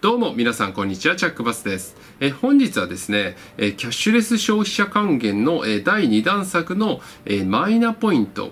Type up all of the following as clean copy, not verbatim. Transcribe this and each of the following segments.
どうも皆さんこんにちは、チャックバスです。本日はですね、キャッシュレス消費者還元の第2弾作のマイナポイント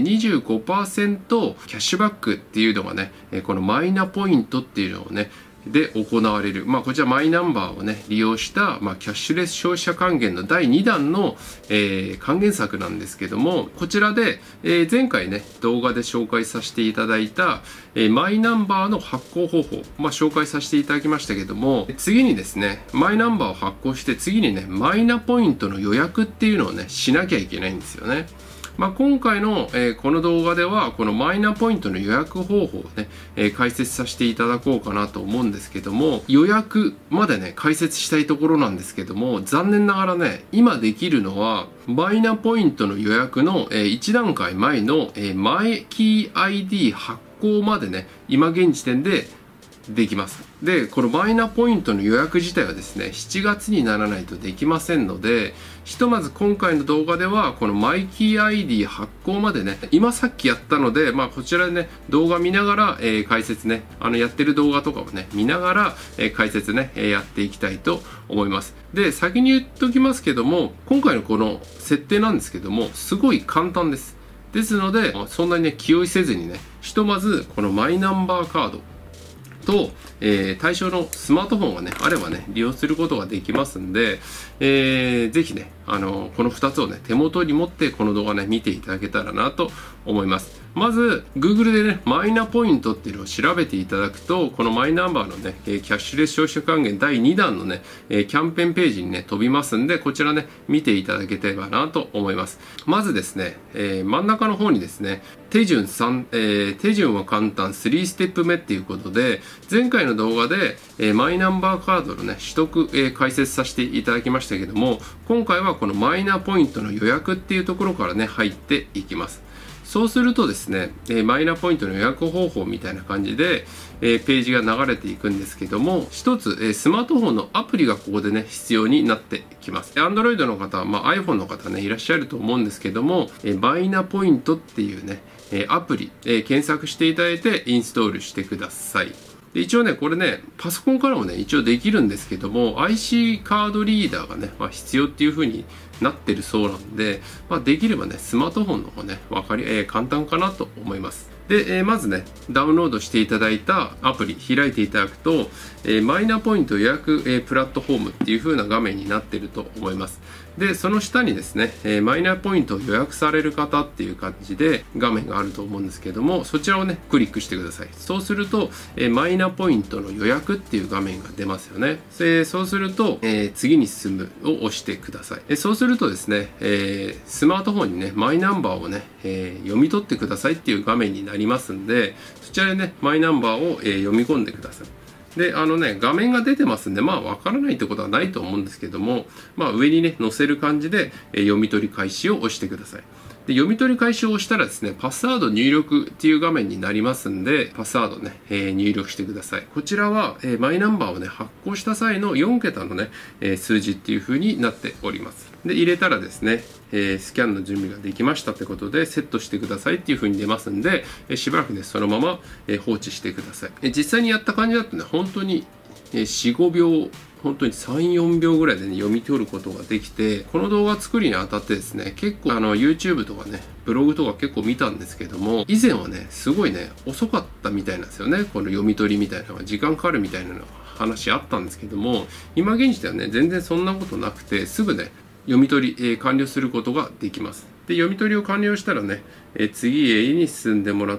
25% キャッシュバックっていうのがね、このマイナポイントっていうのをねで行われる、こちらマイナンバーをね利用した、キャッシュレス消費者還元の第2弾の、還元策なんですけども、こちらで、前回ね動画で紹介させていただいた、マイナンバーの発行方法、紹介させていただきましたけども、次にですねマイナンバーを発行して次にねマイナポイントの予約っていうのをねしなきゃいけないんですよね。今回の、この動画ではこのマイナポイントの予約方法をね、解説させていただこうかなと思うんですけども、予約までね解説したいところなんですけども、残念ながらね今できるのはマイナポイントの予約の1段階前のマイキー ID 発行までね今現時点でできます。で、このマイナポイントの予約自体はですね7月にならないとできませんので、ひとまず今回の動画ではこのマイキー ID 発行までね今さっきやったので、こちらでね動画見ながら、解説ねやってる動画とかをね見ながら、解説ね、やっていきたいと思います。で、先に言っときますけども、今回のこの設定なんですけどもすごい簡単です。ですのでそんなにね気負いせずにね、ひとまずこのマイナンバーカードと、対象のスマートフォンがねあればね利用することができますんで、ぜひねこの2つをね手元に持ってこの動画ね見ていただけたらなと思います。まず Google でねマイナポイントっていうのを調べていただくと、このマイナンバーのねキャッシュレス消費者還元第2弾のねキャンペーンページにね飛びますんで、こちらね見ていただければなと思います。まずですね、真ん中の方にですね手順は簡単3ステップ目っていうことで、前回の動画でマイナンバーカードのね取得解説させていただきましたけども、今回はこのマイナポイントの予約っていうところからね入っていきます。そうするとですね、マイナポイントの予約方法みたいな感じで、ページが流れていくんですけども、一つ、スマートフォンのアプリがここでね必要になってきます。Android の方、iPhone の方ねいらっしゃると思うんですけども、マイナポイントっていうねアプリ、検索していただいてインストールしてください。で、一応ねこれねパソコンからもね一応できるんですけども、 IC カードリーダーがね、必要っていう風になってるそうなんで、できればねスマートフォンの方ね簡単かなと思います。で、まずねダウンロードしていただいたアプリ開いていただくと、マイナポイント予約、プラットフォームっていう風な画面になってると思います。で、その下にですね、マイナポイントを予約される方っていう感じで画面があると思うんですけども、そちらをねクリックしてください。そうすると、マイナポイントの予約っていう画面が出ますよね。そうすると、次に進むを押してください。そうするとですね、スマートフォンにねマイナンバーをね、読み取ってくださいっていう画面になりますんで、そちらでねマイナンバーを、読み込んでください。で、画面が出てますんで、わからないってことはないと思うんですけども、上にね載せる感じで、読み取り開始を押してください。で、読み取り開始を押したらですね、パスワード入力っていう画面になりますんで、パスワードね、入力してください。こちらは、マイナンバーをね発行した際の4桁のね、数字っていう風になっております。で、入れたらですね、スキャンの準備ができましたってことでセットしてくださいっていう風に出ますんで、しばらくねそのまま、放置してください。実際にやった感じだとね本当に、4、5秒本当に3、4秒ぐらいでね読み取ることができて、この動画作りにあたってですね結構YouTube とかねブログとか結構見たんですけども、以前はねすごいね遅かったみたいなんですよね。この読み取りみたいなのが時間かかるみたいな話あったんですけども、今現時ではね全然そんなことなくて、すぐね読み取り、完了することができます。で、読み取りを完了したらね、次へに進んでもらって、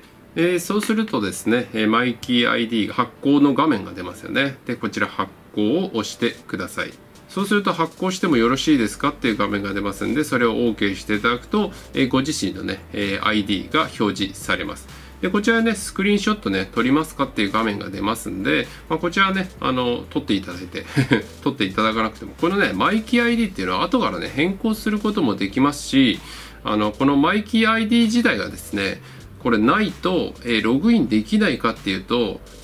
そうするとですね、マイキー ID 発行の画面が出ますよね。で、こちら発行を押してください。そうすると発行してもよろしいですかっていう画面が出ますんで、それを OK していただくと、ご自身のね、ID が表示されます。で、こちらねスクリーンショットね撮りますかっていう画面が出ますんで、こちらね撮っていただいて撮っていただかなくても、このねマイキー ID っていうのは後からね変更することもできますし、このマイキー ID 自体がですねこれないと、ログインできないかっていうと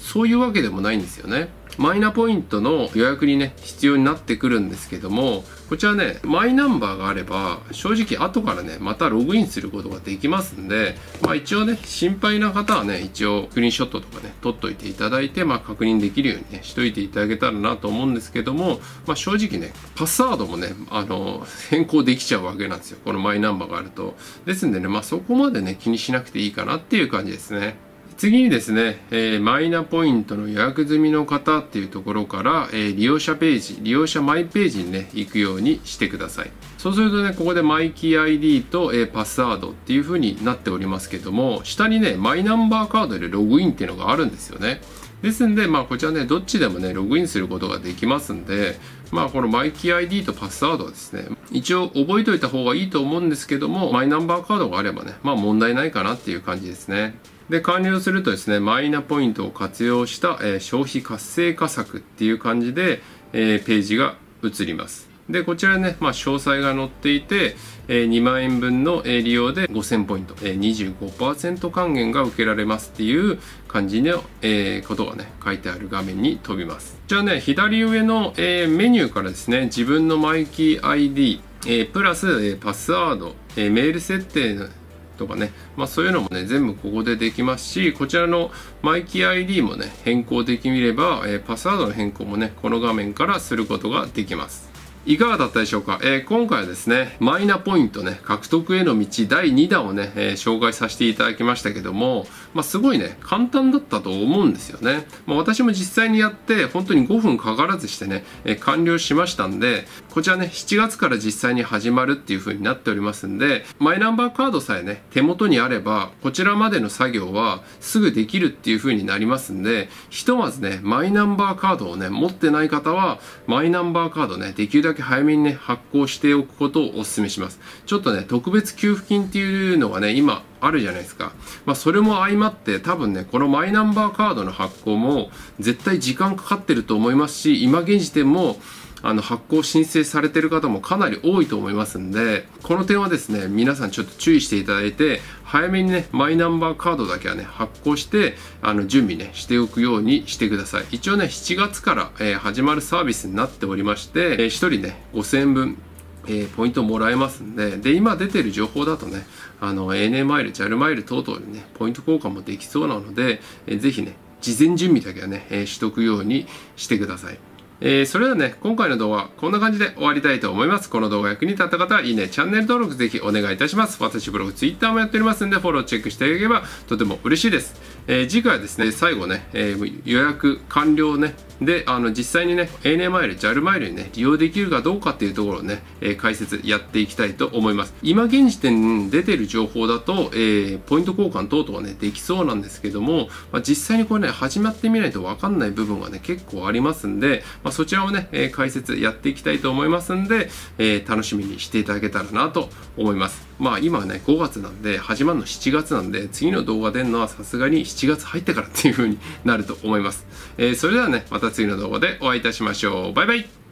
そういうわけでもないんですよね。マイナポイントの予約にね必要になってくるんですけども、こちらねマイナンバーがあれば正直後からねまたログインすることができますんで、一応ね心配な方はね一応スクリーンショットとかね撮っといていただいて、確認できるようにねしといていただけたらなと思うんですけども、正直ねパスワードもね変更できちゃうわけなんですよ、このマイナンバーがあると。ですんでねそこまでね気にしなくていいかなっていう感じですね。次にですね、マイナポイントの予約済みの方っていうところから、利用者ページ、利用者マイページにね、行くようにしてください。そうするとね、ここでマイキー ID と、パスワードっていう風になっておりますけども、下にね、マイナンバーカードでログインっていうのがあるんですよね。ですんで、こちらね、どっちでもね、ログインすることができますんで、このマイキー ID とパスワードはですね、一応覚えておいた方がいいと思うんですけども、マイナンバーカードがあればね、問題ないかなっていう感じですね。で、完了するとですね、マイナポイントを活用した、消費活性化策っていう感じで、ページが移ります。で、こちらね、詳細が載っていて、2万円分の利用で5000ポイント、25% 還元が受けられますっていう感じのことがね、書いてある画面に飛びます。こちらね、左上のメニューからですね、自分のマイキー ID、プラスパスワード、メール設定とかね、そういうのもね全部ここでできますし、こちらのマイキー ID もね変更できれば、パスワードの変更もねこの画面からすることができます。いかがだったでしょうか。今回はですねマイナポイントね獲得への道第2弾をね、紹介させていただきましたけども、すごいね簡単だったと思うんですよね。私も実際にやって本当に5分かからずしてね、完了しましたんで、こちらね7月から実際に始まるっていう風になっておりますんで、マイナンバーカードさえね手元にあればこちらまでの作業はすぐできるっていう風になりますんで、ひとまずねマイナンバーカードをね持ってない方はマイナンバーカードねできるだけ早めにね発行しておくことをお勧めします。ちょっとね特別給付金っていうのがね今あるじゃないですか。それも相まって多分ねこのマイナンバーカードの発行も絶対時間かかってると思いますし、今現時点も発行申請されてる方もかなり多いと思いますんで、この点はですね皆さんちょっと注意していただいて、早めにねマイナンバーカードだけはね発行して準備ねしておくようにしてください。一応ね7月から、始まるサービスになっておりまして、1人ね5000円分ポイントもらえますんで、今出てる情報だとね、ANA マイル、JAL マイル等々にね、ポイント交換もできそうなので、ぜひね、事前準備だけはね、しとくようにしてください。それではね、今回の動画、こんな感じで終わりたいと思います。この動画役に立った方は、いいね、チャンネル登録ぜひお願いいたします。私ブログ、Twitter もやっておりますんで、フォローチェックしていただければとても嬉しいです。次回はですね、最後ね、予約完了ね、で、実際にね、ANA マイル、JAL マイルにね、利用できるかどうかっていうところをね、解説やっていきたいと思います。今現時点出てる情報だと、ポイント交換等々はね、できそうなんですけども、実際にこれね、始まってみないとわかんない部分がね、結構ありますんで、そちらをね、解説やっていきたいと思いますんで、楽しみにしていただけたらなと思います。今はね、5月なんで、始まるの7月なんで、次の動画出るのはさすがに7月入ってからっていう風になると思います。それではね、また次の動画でお会いいたしましょう。バイバイ。